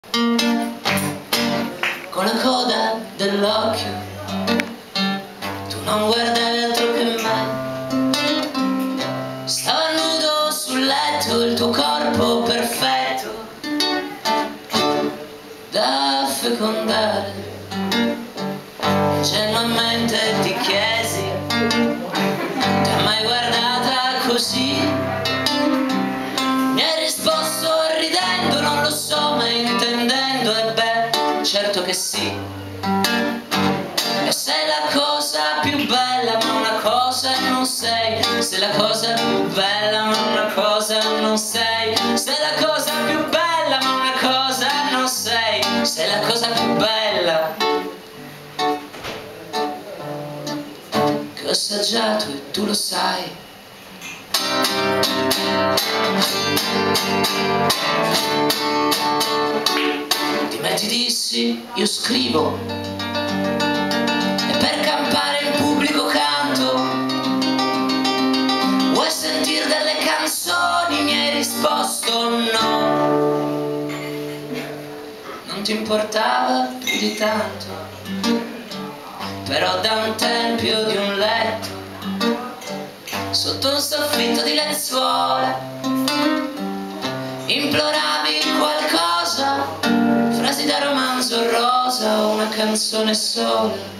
con la coda dell'occhio, tu non guardavi altro che me. Stava nudo sul letto il tuo corpo perfetto da fecondare. Ingenuamente ti chiesi: ti ha mai guardata così? Mi hai risposto ridendo: non lo so, ma intendendo, e beh, certo che sì. E sei la cosa più bella, ma una cosa non sei. Sei la cosa più bella, ma una cosa non sei. Sei la cosa più bella, ma una cosa non sei. Sei la cosa più bella che ho assaggiato e tu lo sai. Di me ti dissi: io scrivo e per campare in pubblico canto. Vuoi sentire delle canzoni? Mi hai risposto no. Non ti importava più di tanto, però da un tempio di un letto, sotto un soffitto di lenzuola, imploravi qualcosa, frasi da romanzo rosa o una canzone sola.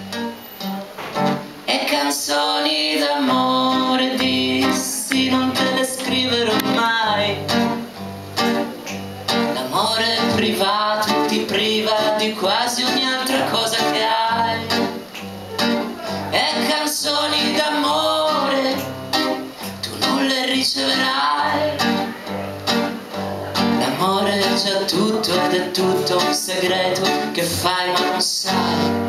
E canzoni d'amore dissi: non te le scriverò mai. L'amore privato ti priva di quasi ogni altra cosa che hai. E canzoni d'amore tu non le riceverai. L'amore è già tutto ed è tutto un segreto che fai ma non sai.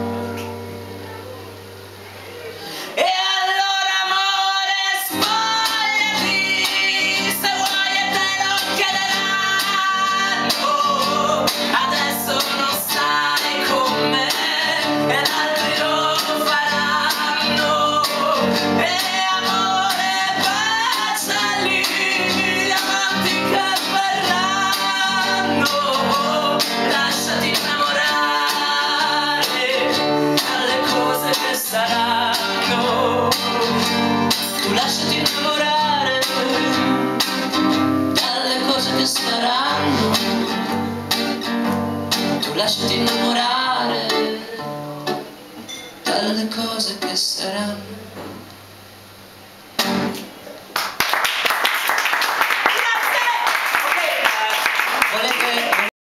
Tu lasciati innamorare dalle cose che saranno. Tu lasciati innamorare dalle cose che saranno.